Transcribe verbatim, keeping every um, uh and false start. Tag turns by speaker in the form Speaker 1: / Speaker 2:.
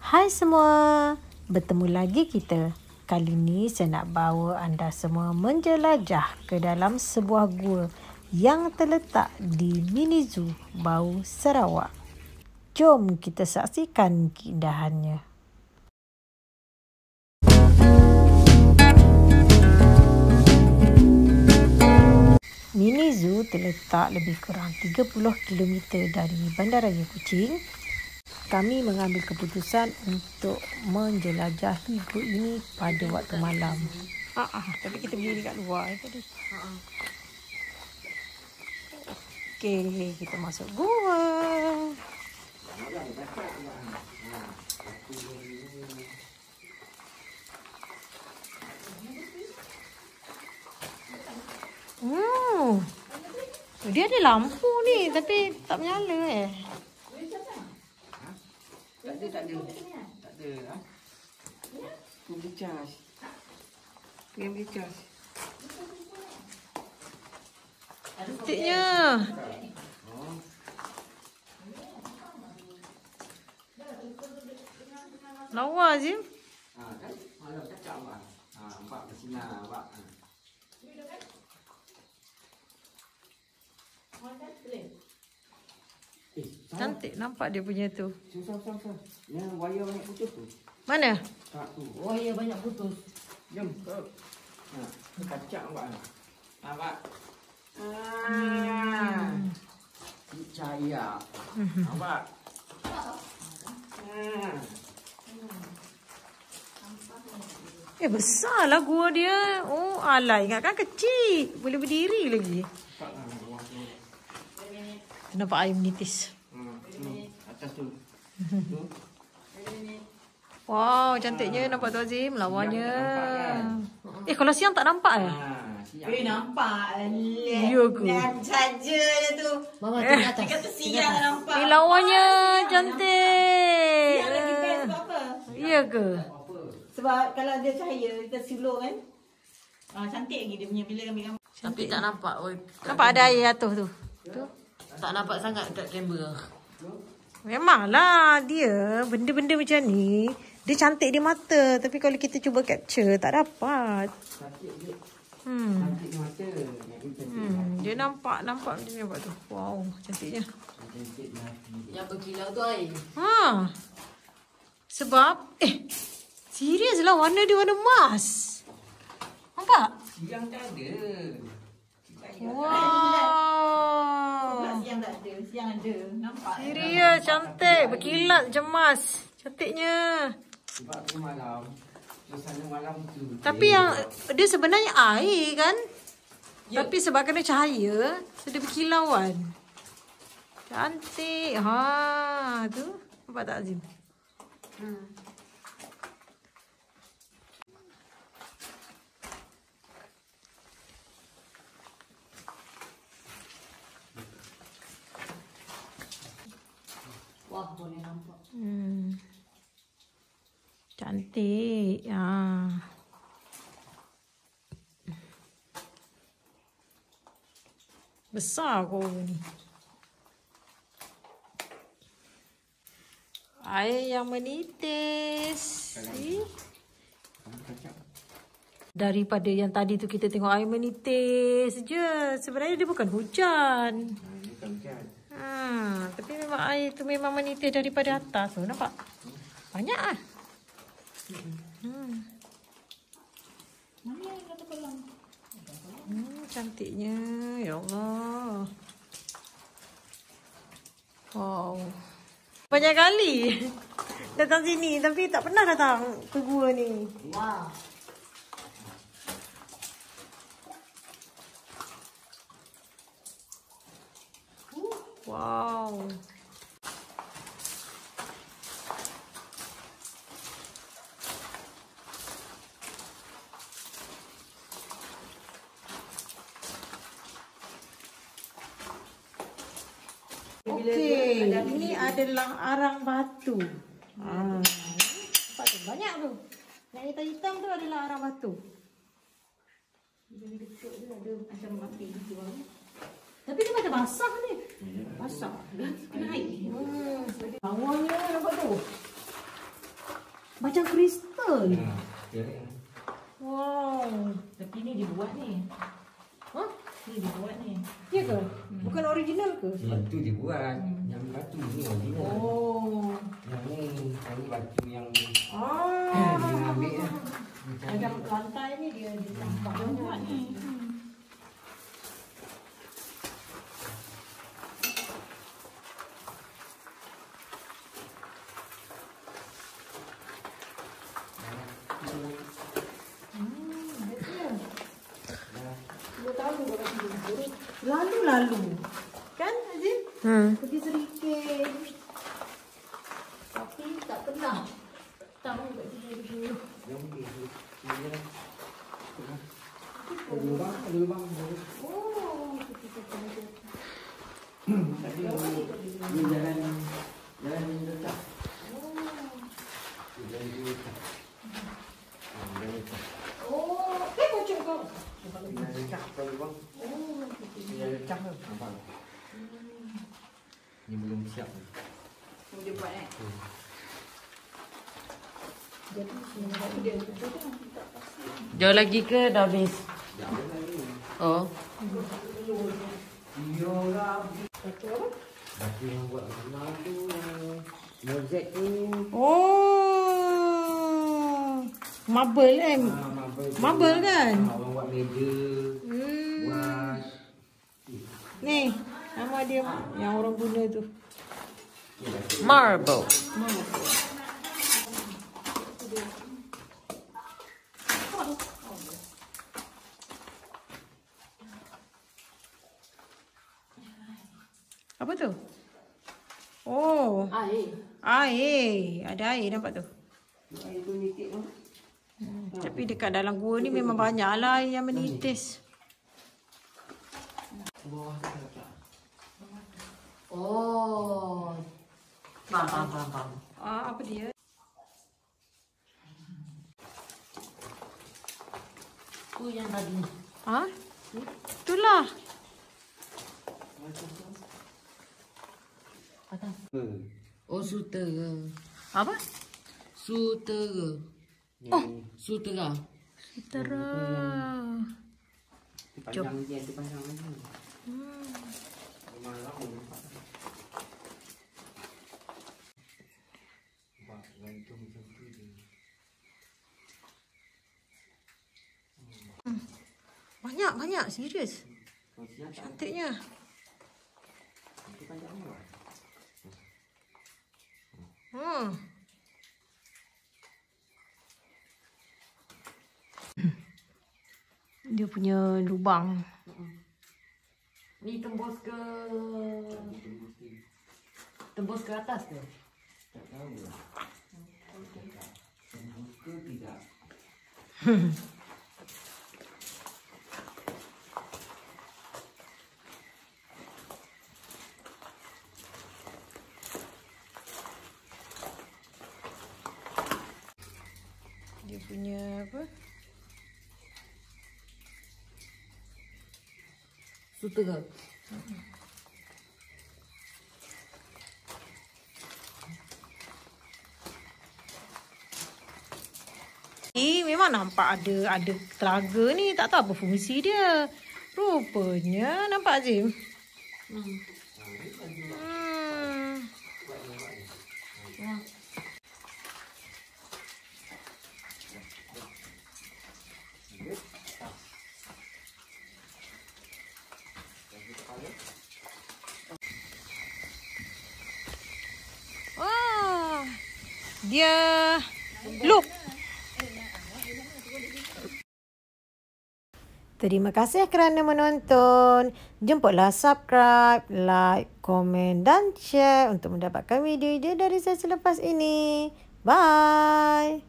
Speaker 1: Hai semua, bertemu lagi kita. Kali ni saya nak bawa anda semua menjelajah ke dalam sebuah gua yang terletak di Mini Zoo Bau, Sarawak. Jom kita saksikan keindahannya. Mini Zoo terletak lebih kurang tiga puluh kilometer dari Bandaraya Kuching. Kami mengambil keputusan untuk menjelajahi gua ini pada waktu malam. Ah, ah, tapi kita berdiri kat luar tadi. Okey, kita masuk gua. Hmm. Dia ada lampu ni tapi tak menyala eh.
Speaker 2: Tak ada, tak ada. Tak ada. Ha? Tu boleh charge. Tu yang boleh charge.
Speaker 1: Cantiknya. Lawa Azim.
Speaker 2: Ha, kan? Malam cakap abang. Ha, nampak bersinar abang. Ha. Eh,
Speaker 1: Cantik nampak dia punya tu.
Speaker 2: susah, susah, susah. Yang wayar banyak putus tu.
Speaker 1: Mana?
Speaker 2: Tak tu.
Speaker 3: Wayar banyak putus.
Speaker 2: Jom, kau. Ha, kacak abang. Abang. Ah.
Speaker 1: Hmm.
Speaker 2: Cahaya. Abang. Ah.
Speaker 1: Eh, besarlah gua dia. Oh, alah, ingatkan kecil. Boleh berdiri lagi. Nampak air menitis.
Speaker 2: Hmm, hmm. Atas tu. Tu.
Speaker 1: Wow, cantiknya nampak tu Azim. Lawanya.
Speaker 2: Siang tak nampak kan?
Speaker 1: Eh, kalau siang tak nampak eh?
Speaker 2: Ha, siang.
Speaker 3: Eh nampak.
Speaker 1: Ya ke?
Speaker 3: Lihat saja je tu.
Speaker 1: Eh.
Speaker 3: Mama tengok atas. Dia kata siang nampak.
Speaker 1: Eh, lawanya cantik.
Speaker 3: Siang lagi best sebab apa?
Speaker 1: Ya ke?
Speaker 3: Sebab kalau ada cahaya kita sulur kan. Ah, cantik lagi dia punya bila ambil gambar.
Speaker 4: Tapi tak nampak. Oh,
Speaker 1: Nampak ada air jatuh tu. Tu.
Speaker 4: tak nampak sangat kat kamera.
Speaker 1: Memanglah dia benda-benda macam ni dia cantik di mata tapi kalau kita cuba capture tak dapat.
Speaker 2: Cantik dia.
Speaker 1: Hmm.
Speaker 2: Cantik mata. Yang ini cantik
Speaker 1: Hmm,
Speaker 2: hati.
Speaker 1: dia nampak nampak dia nampak tu. Wow, cantiknya.
Speaker 2: Cantik hati dia.
Speaker 4: Yang berkilau tu air.
Speaker 1: Ha. Sebab eh serius lah warna dia warna emas. Nampak?
Speaker 2: Siang tak ada.
Speaker 1: Wow.
Speaker 3: Siang tak ada. Siang ada. Nampak.
Speaker 1: Serius cantik, berkilat cemas. Cantiknya.
Speaker 2: Sebab tu malam. Suasana malam tu.
Speaker 1: Tapi yang dia sebenarnya air kan? Ya. Tapi sebab kena cahaya, so dia berkilauan. Cantik. Ha, tu. Nampak tak Azim? Hmm.
Speaker 3: Wah boleh nampak.
Speaker 1: Hmm. Cantik. Ha. Besar kau ni. Air yang menitis. See? Daripada yang tadi tu kita tengok air menitis je. Sebenarnya dia bukan hujan.
Speaker 2: Bukan hujan.
Speaker 1: Ha, tapi memang air tu memang menitis daripada atas tu. Nampak? Banyak ah. Hmm.
Speaker 3: Mana yang kata kolam?
Speaker 1: Hmm, cantiknya. Ya Allah. Wow. Banyak kali datang sini tapi tak pernah datang ke gua ni.
Speaker 3: Wah.
Speaker 1: Wow. Okey, ini adalah arang batu. Ah, nampak tu banyak tu. Yang hitam-hitam tu adalah arang batu.
Speaker 3: Bila dekat dia ada macam api gitu.
Speaker 1: Tapi dia macam basah ni.
Speaker 3: Basah. Kena air.
Speaker 1: Hmm. Bawahnya nampak tu. Macam kristal.
Speaker 2: Ha, dia ni.
Speaker 1: Wow.
Speaker 3: Tapi ni dibuat ni.
Speaker 1: Ha?
Speaker 3: Ni dibuat ni.
Speaker 1: Ya ke? Bukan original ke?
Speaker 2: Yang tu dibuat. Yang batu ni original.
Speaker 1: Oh.
Speaker 2: Yang ni, yang ni batu yang
Speaker 1: Ah.
Speaker 2: dia ambil lah.
Speaker 1: Macam lantai ni dia ditambah
Speaker 3: Buat ni.
Speaker 1: Lalu-lalu. Kan Azim?
Speaker 4: Hmm.
Speaker 1: Pergi serikit. Tapi tak pernah tahu kat sini.
Speaker 2: Yang ni, ini lah. Ada lubang, ada lubang.
Speaker 1: Oh.
Speaker 2: Tadi dia jalan, jalan ni letak. Jalan ni letak. Jalan letak.
Speaker 1: Oh. Eh, bocor kau.
Speaker 2: Jalan letak, kau lubang.
Speaker 1: Oh.
Speaker 2: Jalan letak tu. Nampak? Ni belum siap.
Speaker 3: Yang dia buat eh.
Speaker 1: Jadi sini dia betul kan tak pasti.
Speaker 4: Jauh lagi ke dah habis?
Speaker 2: Dah ada lagi.
Speaker 4: Oh.
Speaker 2: Dia lah.
Speaker 1: Satu apa?
Speaker 2: Batu yang buat rumah tu, yang mozek tu.
Speaker 1: Oh. Marble eh.
Speaker 2: Ah, marble tu.
Speaker 1: Marble kan?
Speaker 2: Ah, orang buat meja,
Speaker 1: Hmm.
Speaker 2: buat
Speaker 1: Ni, nama dia yang orang guna tu.
Speaker 4: Marble.
Speaker 1: Apa tu? Oh,
Speaker 3: Air.
Speaker 1: air. Ada air nampak tu.
Speaker 2: air tu nitik tu.
Speaker 1: Hmm. Tapi dekat dalam gua ni memang banyak lah air yang menitis.
Speaker 2: Bawah tu letak.
Speaker 4: Oh. Faham, faham, faham, faham.
Speaker 1: Ah, apa dia?
Speaker 4: Tu yang tadi.
Speaker 1: Ha? Itulah.
Speaker 4: Atas.
Speaker 2: Eh,
Speaker 4: Oh, sutera.
Speaker 1: Apa?
Speaker 4: Sutera.
Speaker 2: Oh,
Speaker 4: Sutera.
Speaker 1: Sutera.
Speaker 2: panjang dia tu panjang lagi.
Speaker 1: Hmm.
Speaker 2: Memang lama nampak. Nampak gantung macam tu je.
Speaker 1: Banyak, banyak. Serius.
Speaker 2: Kau siap tak?
Speaker 1: Cantiknya.
Speaker 2: Itu panjang ni.
Speaker 1: Hmm. Dia punya lubang.
Speaker 4: Ni tembus ke tembus ke atas ke?
Speaker 2: Tak tahu lah. Tembus ke tidak?
Speaker 1: Dia punya apa?
Speaker 4: Sutera.
Speaker 1: Ni memang nampak ada ada telaga ni, tak tahu apa fungsi dia. Rupanya nampak Azim. Hmm. Wah. Dia look. Terima kasih kerana menonton. Jemputlah subscribe, like, komen dan share untuk mendapatkan video-video dari saya selepas ini. Bye.